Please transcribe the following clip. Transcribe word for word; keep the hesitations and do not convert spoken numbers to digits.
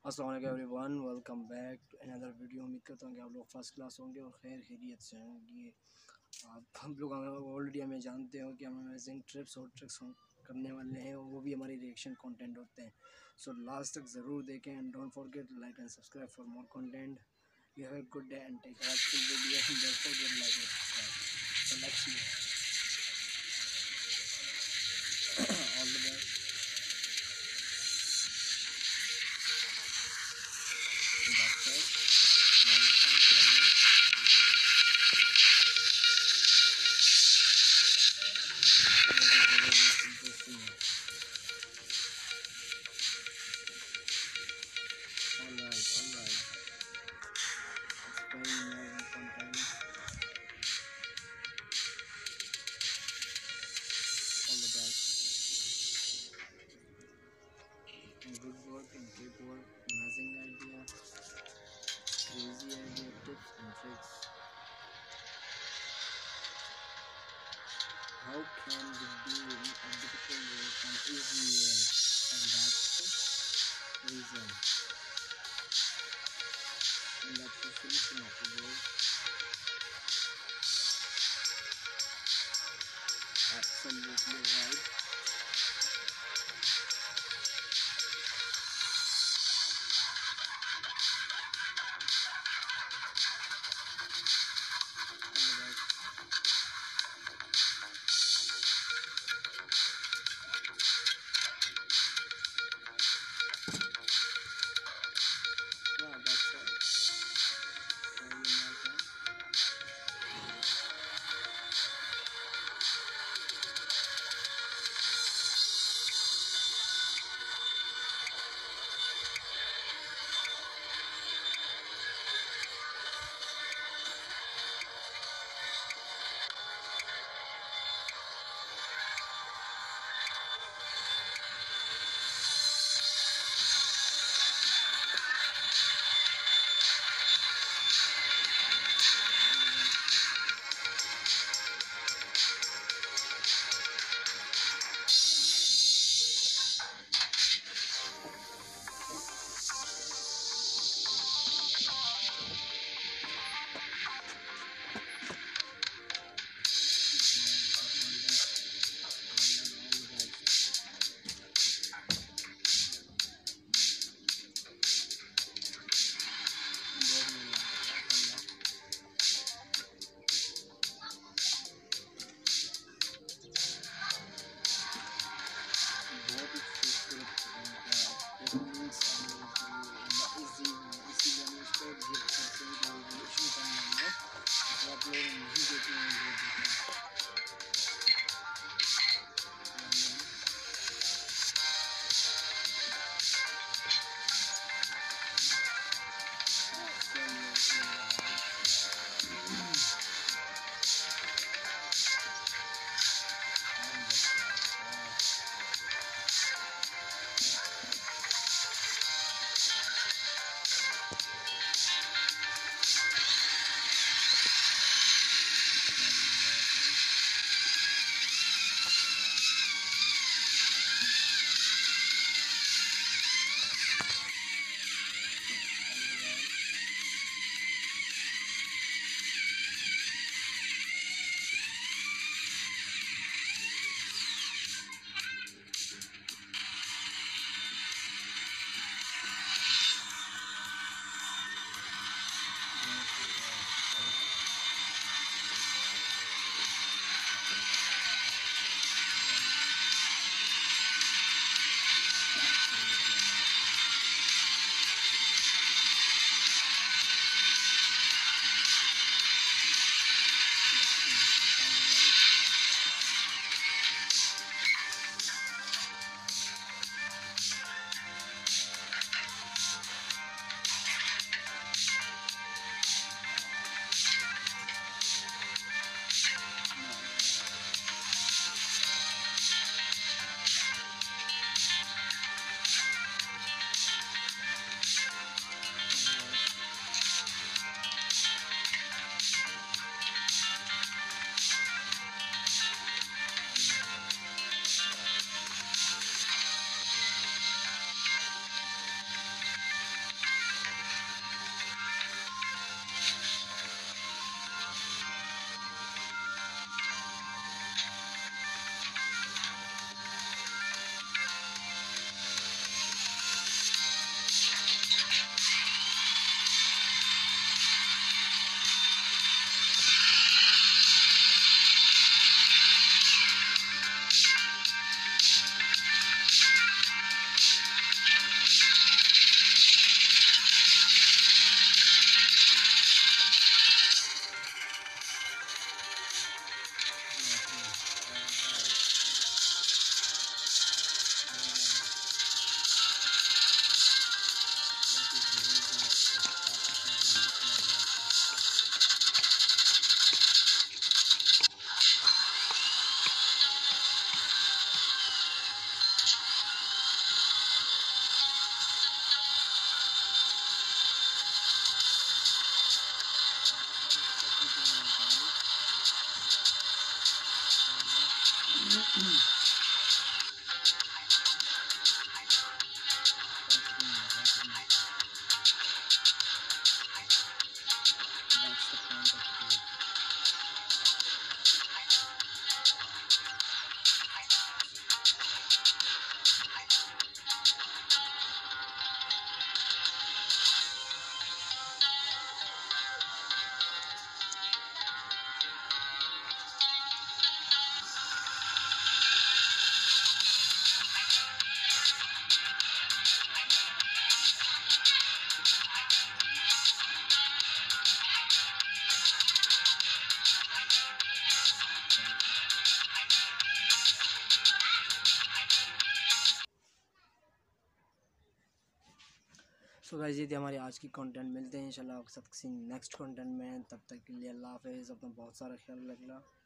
अस्सलाम वालेकुम everyone, welcome back to another video. उम्मीद करता हूँ कि आप लोग फर्स्ट क्लास होंगे और खैर खैरियत से होंगे। आप हम लोग ऑलरेडी हमें जानते हो कि हम अमेजिंग ट्रिप्स और ट्रिक्स करने वाले हैं और वो भी हमारी रिएक्शन कंटेंट होते हैं। सो लास्ट तक ज़रूर देखें and don't forget like and subscribe for more content. You have a good day and take watch full video and don't forget like and subscribe. So let's see. All the best. That's it. Welcome, interesting. All right, all right. It's very amazing content. All the best. And good work and keep work. Amazing idea. Crazy idea. Tips and tricks. How can we do a difficult work an easy way? And that's the reason. And that's the solution of the world. Absolutely right. Yeah, that's it. Very amazing. So guys ये थी हमारी आज की content. मिलते हैं इंशाल्लाह आपके साथ किसी नेक्स्ट कंटेंट में। तब तक के लिए अल्लाह हाफ़िज़। अपना बहुत सारा ख्याल रखना।